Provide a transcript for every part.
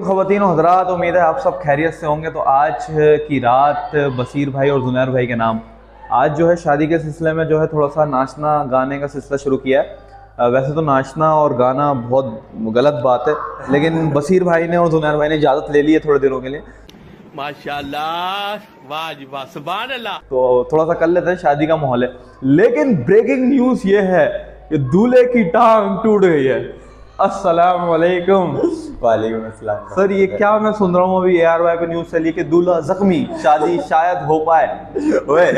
ख़वातीन और हज़रात, उम्मीद है आप सब खैरियत से होंगे। तो आज की रात बसीर भाई और जुनैर भाई के नाम आज जो है शादी के सिलसिले में जो है थोड़ा सा नाचना गाने का सिलसिला शुरू किया है। वैसे तो नाचना और गाना बहुत गलत बात है, लेकिन बसीर भाई ने और जुनैर भाई ने इजाज़त ले ली है थोड़े दिनों के लिए। माशाल्लाह, वाह जी वाह, सुभान अल्लाह। तो थोड़ा सा कर लेते हैं, शादी का माहौल है। लेकिन ब्रेकिंग न्यूज़ ये है कि दूल्हे की टांग टूट गई है। अस्सलाम वालेकुम। वालेकुम अस्सलाम। सर ये क्या मैं सुन रहा हूँ अभी ARY पे न्यूज़ चली कि दूल्हा जख्मी, शादी शायद हो पाए। ओए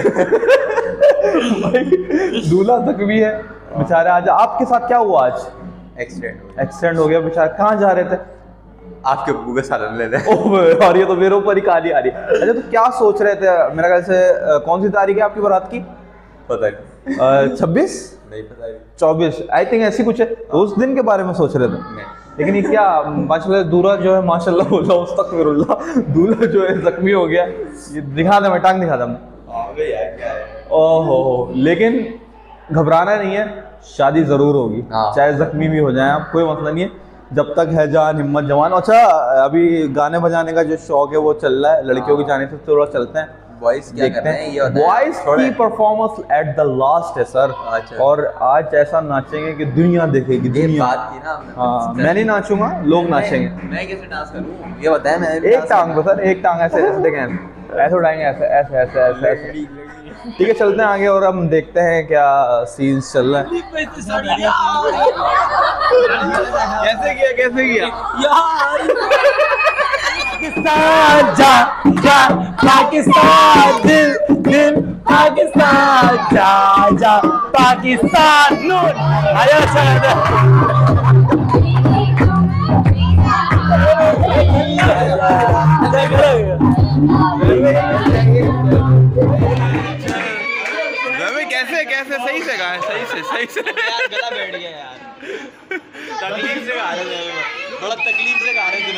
दूल्हा जख्मी है बेचारा। आज आपके साथ क्या हुआ? आज एक्सीडेंट हो गया बेचारा। कहाँ जा रहे थे? आपके अब्बू का सालन ले रहे। ओह, और ये तो मेरे ऊपर ही काली आ रही है। अच्छा, तो क्या सोच रहे थे? मेरा ख्याल से कौन सी तारीख है आपकी बारात की? पता नहीं। 26 नहीं पता नहीं। 24 आई थिंक ऐसी कुछ है। उस दिन के बारे में सोच रहे थे। नहीं। लेकिन ये क्या माशाल्लाह दूल्हा जो है माशाल्लाह बोला अस्तगफिरुल्लाह, दूल्हा जो है जख्मी हो गया। ये दिखा दे, मैं टांग दिखा दे। ओहो, लेकिन घबराना नहीं है, शादी जरूर होगी। चाहे जख्मी भी हो जाए आप, कोई मसला नहीं है, जब तक है जान हिम्मत जवान। अच्छा, अभी गाने बजाने का जो शौक है वो चल रहा है, लड़कियों की जाने से थोड़ा चलते हैं। बॉयज क्या कर रहे हैं? ये बॉयज की परफॉर्मेंस एट द लास्ट है सर। अच्छा। और आज ऐसा नाचेंगे कि दुनिया देखेगी। दुनिया बात की ना। हाँ, मैं नहीं नाचूंगा, लोग नाचेंगे। मैं कैसे डांस करूं ये बताएं। मैं एक टांग पे सर, एक टांग ऐसे ऐसे देखें, ऐसे उठाएंगे, ऐसे ऐसे ऐसे ऐसे ऐसे। ठीक है, चलते हैं आगे और हम देखते हैं क्या सीन्स चल रहा है। कैसे किया पाकिस्तान जा जा, पाकिस्तान दिल दिल, पाकिस्तान जा जा, पाकिस्तान नूर आया चला। कैसे सही से गाए, सही से यार, गला बैठ गया यार। तकलीफ से गा रहे थे, थोड़ा तकलीफ से गा रहे थे।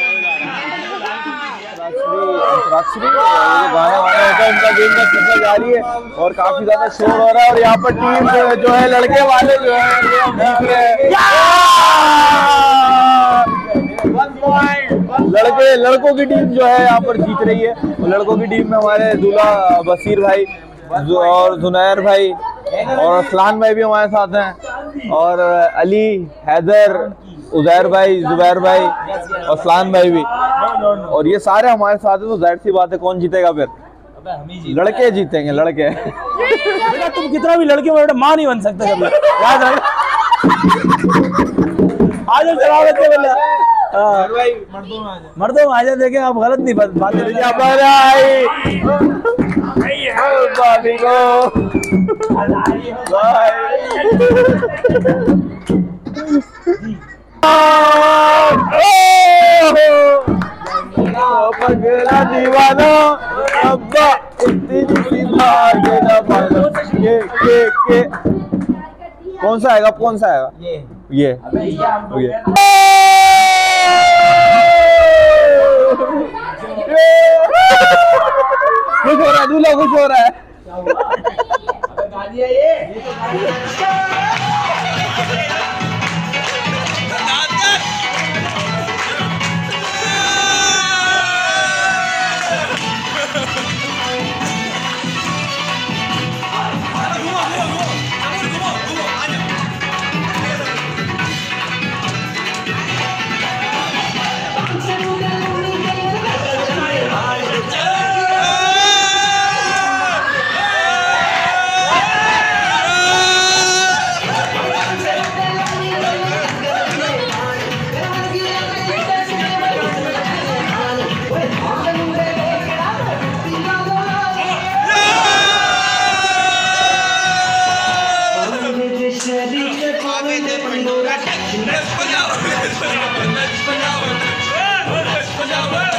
गाना वाना होता है उनका, गेम का सिलसिला जारी है और काफी ज्यादा शोर हो रहा है। और यहाँ पर टीम जो है लड़के वाले जो है लड़कों की टीम जो है यहाँ पर जीत रही है। लड़कों की टीम में हमारे दूल्हा बसीर भाई और जुनैर भाई और असलान भाई भी हमारे साथ हैं, और अली, हैदर, उजैर भाई, जुबैर भाई, असलान भाई भी, और ये सारे हमारे साथ हैं। तो जाहिर सी बात है कौन जीतेगा फिर? लड़के जीतेंगे, लड़के। बेटा तुम कितना भी लड़के हो, मां नहीं बन सकते कभी, याद रख। आज चला लेते बोला मर्दों में आ जाए। देखें आप गलत नहीं बात भाभी को पगला दीवाना अब्बा इतनी भागे ना भागो। ये कौन सा आएगा? कौन सा आएगा? ये खुश हो रहा है, दूल्हा खुश हो रहा है। पंजाब